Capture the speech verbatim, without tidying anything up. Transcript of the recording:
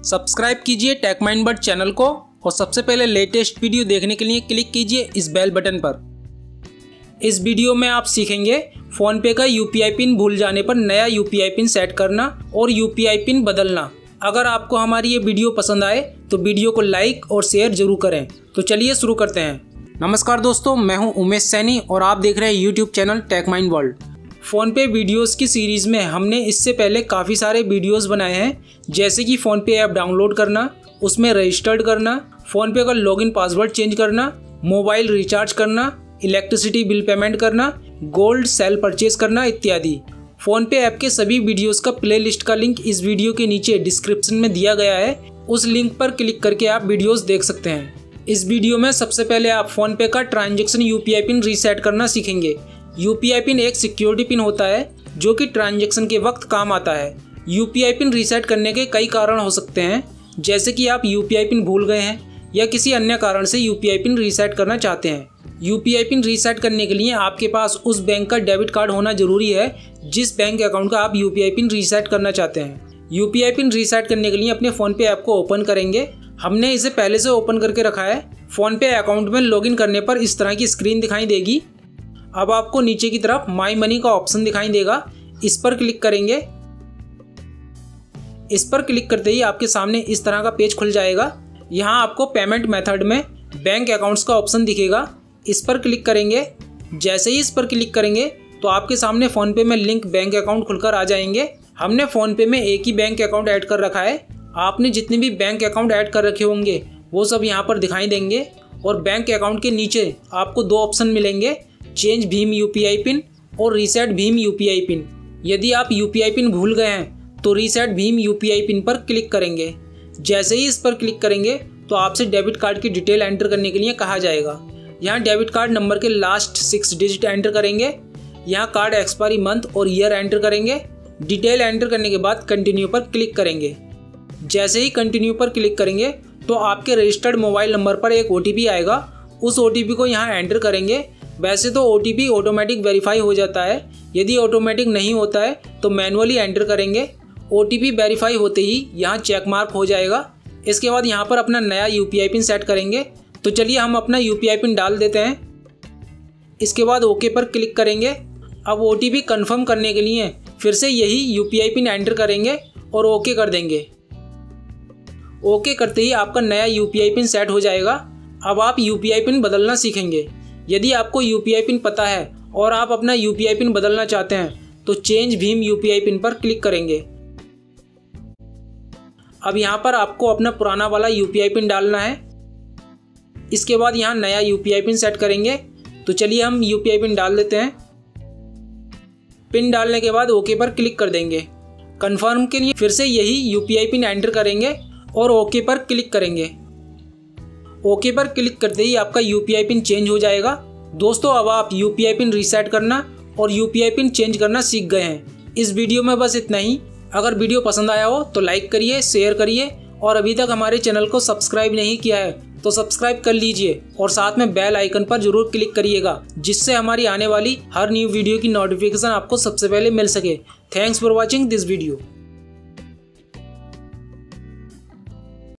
Subscribe कीजिए take mind but channel को और सबसे पहले लेटेस्ट वीडियो देखने के लिए क्लिक कीजिए इस बेल बटन पर। इस वीडियो में आप सीखेंगे फ़ोनपे का यूपीआई पिन भूल जाने पर नया यूपीआई पिन सेट करना और यूपीआई पिन बदलना। अगर आपको हमारी ये वीडियो पसंद आए तो वीडियो को लाइक और शेयर जरूर करें। तो चलिए शुरू करते हैं। नमस्कार दोस्तों, मैं हूं उमेश सैनी और आप देख रहे हैं YouTube channel tech mind world. PhonePe videos की सीरीज़ में हमने इससे पहले काफ़ी सारे वीडियोस बनाए हैं, जैसे कि फ़ोनपे ऐप डाउनलोड करना, उसमें रजिस्टर्ड करना, फ़ोनपे का लॉगिन पासवर्ड चेंज करना, मोबाइल रिचार्ज करना, इलेक्ट्रिसिटी बिल पेमेंट करना, गोल्ड सेल परचेज करना इत्यादि। फ़ोनपे ऐप के सभी वीडियोस का प्लेलिस्ट का लिंक इस वीडियो के नीचे डिस्क्रिप्शन में दिया गया है, उस लिंक पर क्लिक करके आप वीडियोस देख सकते हैं। इस वीडियो में सबसे पहले आप फ़ोनपे का ट्रांजैक्शन यूपीआई पिन रीसेट करना सीखेंगे। यूपीआई पिन एक सिक्योरिटी पिन होता है जो कि ट्रांजैक्शन के वक्त काम आता है। यूपीआई पिन रीसेट करने के कई कारण हो सकते हैं, जैसे कि आप यूपीआई पिन भूल गए हैं या किसी अन्य कारण से यूपीआई पिन रीसेट करना चाहते हैं। यूपीआई पिन रीसेट करने के लिए आपके पास उस बैंक का डेबिट कार्ड होना जरूरी है जिस बैंक अकाउंट का आप यूपीआई पिन रीसेट करना चाहते हैं। यूपीआई पिन रीसेट करने के लिए अपने फ़ोनपे ऐप को ओपन करेंगे। हमने इसे पहले से ओपन करके रखा है। फ़ोनपे अकाउंट में लॉगिन करने पर इस तरह की स्क्रीन दिखाई देगी। अब आपको नीचे की तरफ माई मनी का ऑप्शन दिखाई देगा, इस पर क्लिक करेंगे। इस पर क्लिक करते ही आपके सामने इस तरह का पेज खुल जाएगा। यहाँ आपको पेमेंट मेथड में बैंक अकाउंट्स का ऑप्शन दिखेगा, इस पर क्लिक करेंगे। जैसे ही इस पर क्लिक करेंगे तो आपके सामने फ़ोनपे में लिंक बैंक अकाउंट खुलकर आ जाएंगे। हमने फ़ोनपे में एक ही बैंक अकाउंट ऐड कर रखा है। आपने जितने भी बैंक अकाउंट ऐड कर रखे होंगे वो सब यहाँ पर दिखाई देंगे और बैंक अकाउंट के नीचे आपको दो ऑप्शन मिलेंगे, चेंज भीम यूपीआई पिन और रीसेट भीम यूपीआई पिन। यदि आप यूपीआई पिन भूल गए हैं तो रीसेट भीम यूपीआई पिन पर क्लिक करेंगे। जैसे ही इस पर क्लिक करेंगे तो आपसे डेबिट कार्ड की डिटेल एंटर करने के लिए कहा जाएगा। यहाँ डेबिट कार्ड नंबर के लास्ट सिक्स डिजिट एंटर करेंगे। यहाँ कार्ड एक्सपायरी मंथ और ईयर एंटर करेंगे। डिटेल एंटर करने के बाद कंटिन्यू पर क्लिक करेंगे। जैसे ही कंटिन्यू पर क्लिक करेंगे तो आपके रजिस्टर्ड मोबाइल नंबर पर एक ओटीपी आएगा। उस ओटीपी को यहाँ एंटर करेंगे। वैसे तो ओटीपी ऑटोमेटिक वेरीफाई हो जाता है, यदि ऑटोमेटिक नहीं होता है तो मैनुअली एंटर करेंगे। ओटीपी वेरीफाई होते ही यहाँ चेक मार्क हो जाएगा। इसके बाद यहाँ पर अपना नया यूपीआई पिन सेट करेंगे। तो चलिए हम अपना यूपीआई पिन डाल देते हैं। इसके बाद ओके पर क्लिक करेंगे। अब ओटीपी कंफर्म करने के लिए फिर से यही यूपीआई पिन एंटर करेंगे और ओके कर देंगे। ओके करते ही आपका नया यूपीआई पिन सेट हो जाएगा। अब आप यूपीआई पिन बदलना सीखेंगे। यदि आपको यूपीआई पिन पता है और आप अपना यूपीआई पिन बदलना चाहते हैं तो चेंज भीम यूपीआई पिन पर क्लिक करेंगे। अब यहाँ पर आपको अपना पुराना वाला यूपीआई पिन डालना है। इसके बाद यहाँ नया यूपीआई पिन सेट करेंगे। तो चलिए हम यूपीआई पिन डाल देते हैं। पिन डालने के बाद ओके पर क्लिक कर देंगे। कंफर्म के लिए फिर से यही यूपीआई पिन एंटर करेंगे और ओके पर क्लिक करेंगे। ओके पर क्लिक करते ही आपका यूपीआई पिन चेंज हो जाएगा। दोस्तों, अब आप यूपीआई पिन रीसेट करना और यूपीआई पिन चेंज करना सीख गए हैं। इस वीडियो में बस इतना ही। अगर वीडियो पसंद आया हो तो लाइक करिए, शेयर करिए और अभी तक हमारे चैनल को सब्सक्राइब नहीं किया है तो सब्सक्राइब कर लीजिए और साथ में बेल आइकन पर जरूर क्लिक करिएगा, जिससे हमारी आने वाली हर न्यू वीडियो की नोटिफिकेशन आपको सबसे पहले मिल सके। Thanks for watching this video.